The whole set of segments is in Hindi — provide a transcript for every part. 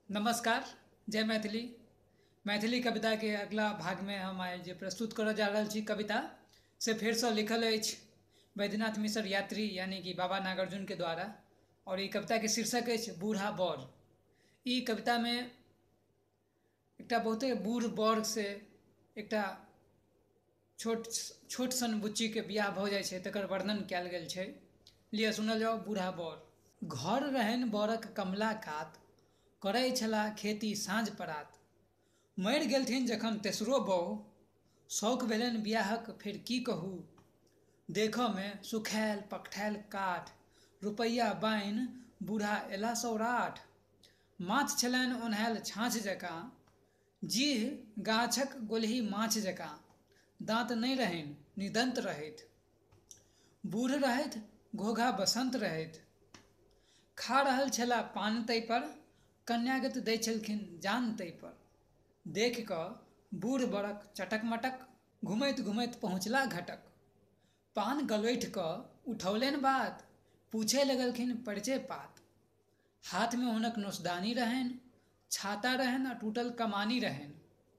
नमस्कार। जय मैथिली। मैथिली कविता के अगला भाग में हम आए जे प्रस्तुत कर जा रहा छी कविता से फिर से लिखल अछि बैद्यनाथ मिश्र यात्री यानी कि बाबा नागार्जुन के द्वारा। और ये कविता के शीर्षक अछि बूढ़ा बड़। ई कविता में एक बहुते बूढ़ बड़ से एक छोट सन बुच्ची के बियाह भ जाय छै तकर वर्णन कयल गेल छै। लिए सुनल जाओ बूढ़ा बड़। घर रहन बड़क कमला कात, करै छला खेती साँझ परात। मरि गेलथिन जखन तेसरो बहू, शौक भेलनि बियाहक फेर की कहू। देखऽ में सुखायल पकठायल काठ, रुपैया बाइन बूढ़ा एला सौराठ। माथ छलनि ओन्हायल छाँछ जकाँ, जीह गाछक गोलही माछ जकाँ। दाँत नहि रहनि निदंत रहैत, बूढ़ रहैत घोघा बसंत रहैत। खा रहल छला पान तै पर, कन्यागत दै छलखिन जान तै पर। देख कऽ बूढ़ बड़क चटक मटक, घुमैत घुमैत पहुँचला घटक। पान गलोठि कऽ उठौलनि बात, पूछे लगलखिन परिचय पात। हाथ में हुनक नोसदानी रहनि, छाता रहनि आ टूटल कमानी रहनि।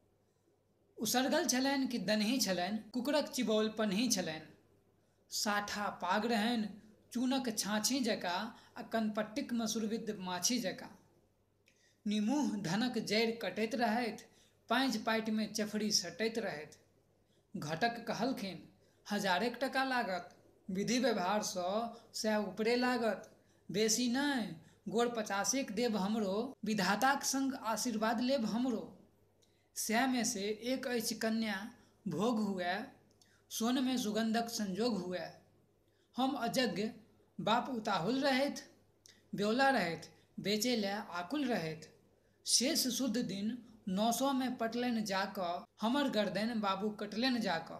उसरगल छलनि कि दनही छलनि, कुकुरक चिबौल पन्ही छलनि। साठा पाग रहनि चूनक छाँछी जकाँ आ कनपट्टिक मसुरविद्ध माछी जकाँ। निमुह धनक जड़ि कटैत रहथि, पाँजि पाटि में चफड़ी सटैत रहथि। घटक कहलखिन 1000 टका लागत, विधि व्यवहार सँ 100 ऊपरे लागत। बेसी नहि, गोड़ 50 देब हमरो, विधाताक संग आशीर्वाद लेब हमरो। 100 में से एक अछि कन्या, भोग हुए सोन में सुगंधक संजोग हुए। हम अजज्ञ बाप उताहुल रहथि, ब्योला रहथि बेचे लए आकुल रहथि। शेष शुद्ध दिन 900 में पटलनि जाकऽ, हमर गर्दनि बाबू कटलनि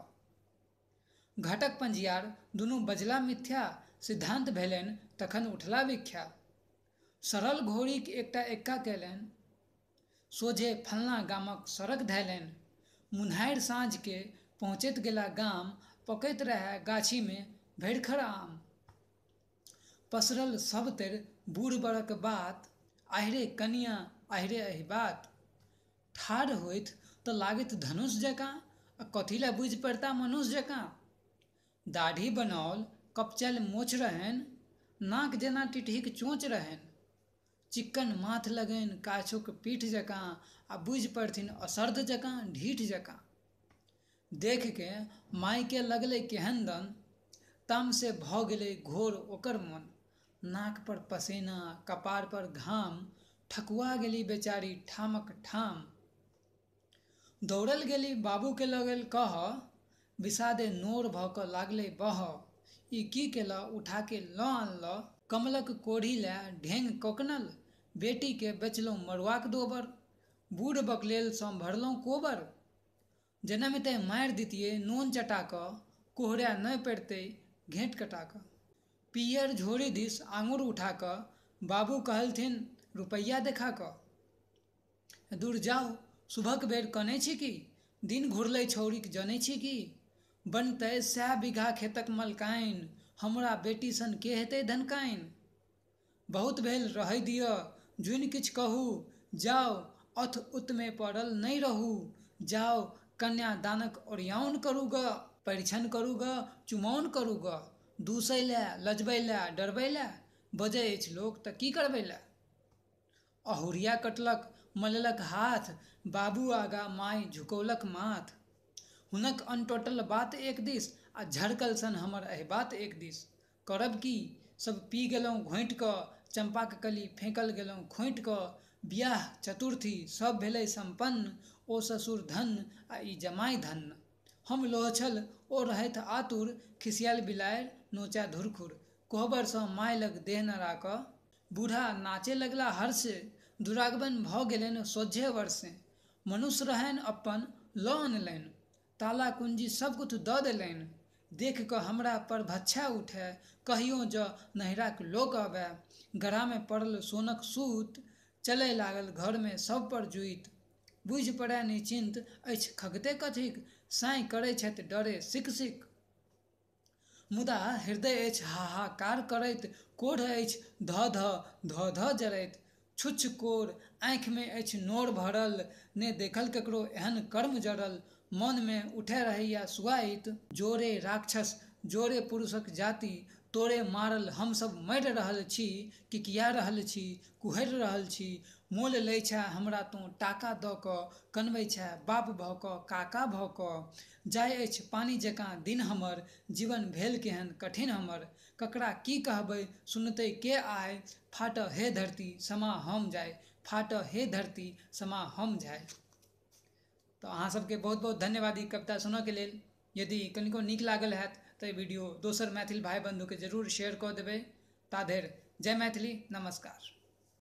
जाकऽ। घटक पंजियार दुनू बजला मिथ्या, सिद्धांत भेलनि तखन उठला विख्या। सरल घोड़ीक एकटा एक्का केलनि, सोझे फलना गामक सड़क धैलनि। मुन्हारि साँझ के पहुँचैत गेला गाम, पकैत रहए गाछी में भरिखर आम। पसरल सब तरि बूढ़ बड़क बात, आहिरे कनिया आहिरे अहिबात। ठाढ़ होइत तऽ लागैत धनुष जकाँ, आ कथी लए बुझि पड़ता मनुष्य जकाँ। दाढ़ी बनाओल कपचल मोछ रहनि, नाक जेना टिटहीक चोंच रहनि। चिक्कन माथ लगनि काछुक पीठ जकाँ, आ बुझि पड़थिन असर्ध जकाँ ढीठ जकाँ। देख के माय के लगलै केहन दन, ताम से भऽ गेलै घोर ओकर मन। नाक पर पसेना कपार पर घाम, ठकुआ गेली बेचारी ठामक ठाम। दौड़ल गेली बाबू के लगल कहऽ, विषादे नोर भऽ कऽ लागलै बहऽ। ई की केलऽ उठा के लऽ आनलऽ, कमलक कोढ़ी लए ढेंग कोकनल। बेटी के बेचलहुँ मड़ुआक दोबर, बूढ़ बकलेल सँ भरलहुँ कोबर। जनमिते मारि दितियै नोन चटा कऽ, कोहरय नहि पड़ितै घेँट कटा कऽ। पियर झोरी दिस आङुर उठा कऽ, बाबू कहलथिन रुपैया देखा कऽ। दूर जाउ शुभक बेर कनै छी की, दिन घुरलै छौरीक जनै छी की। बनतै 100 बीघा खेतक मलकाइन, हमरा बेटी सन के हेतै धनकाइन। बहुत भेल रहै दिअ जुनि किछु कहू, जाउ अथ उत में पड़ल नहि रहू। जाउ कन्यादानक ओरियाउन करू ग, परिछन करू ग चुमाओन करू ग। दूसै लए लजबै लए डरबै लए, बजै अछि लोक तऽ की करबै लए। अहुरिया कटलक मललक हाथ, बाबू आगा माय झुकौलक माथ। हुनक अनटोटल बात एक दिस, आ झड़कल सन हमर अहिबात एक दिस। करब की सब पी गेलहुँ घोंटि कऽ, चंपाक कली फेंकल गेलहुँ खोंटि कऽ। बियाह चतुर्थी सब भेलै संपन्न, ओ ससुर धन्य आ ई जमाय धन्य। हम लोहछल ओ रहैथ आतुर, खिसियाल बिलाड़ि नोचा धुरखुर। कोहबर सँ माय लग देह न राखऽ, बूढ़ा नाचे लगला हर्षे। दुरागमन भऽ गेलनि सोझे वर्षे, मनुष्य रहनि अपन लऽ अनलनि। ताला कुंजी सब कुछ दऽ देलनि, देख कऽ हमरा पर भच्छा उठै। कहियो जँ नहिराक लोक अबै, गड़ा में पड़ल सोनक सूत। चलय लागल घर में सब पर जुइत, बुझि पड़य निश्चिंत अछि खगते कथीक। साँय करै छथि डरे सिक सिक, मुदा हृदय अछि हाहाकार करैत। कोढ़ अछि धऽ धऽ जरैत, छुच्छ कोर आँखि में अछि नोर भरल, ने देखल ककरो एहन कर्म जरल, मन में उठे रहैया सुआइत, जोरे राक्षस जोरे पुरुषक जाति, तोरे मारल हमसब मरि रहल छी, किकिया रहल छी, कुहरि रहल छी, मोल लै छै हमरा तू टाका दऽ कऽ, कनबै छै बाप भऽ कऽ काका भऽ कऽ, जाइ अछि पानी जकाँ दिन हमर, जीवन भेल केहन कठिन हमर, ककरा की कहबै सुनतै के आय, फाटऽ हे धरती समा हम जाय, फाटऽ हे धरती समा हम जाय। तो अहाँ सबके बहुत बहुत धन्यवाद ई कविता सुनऽके लेल। यदि कनिको नीक लागल हैत तऽ वीडियो दोसर मैथिल भाई बंधु के जरूर शेयर कऽ देबै। ता धरि जय मैथिली, नमस्कार।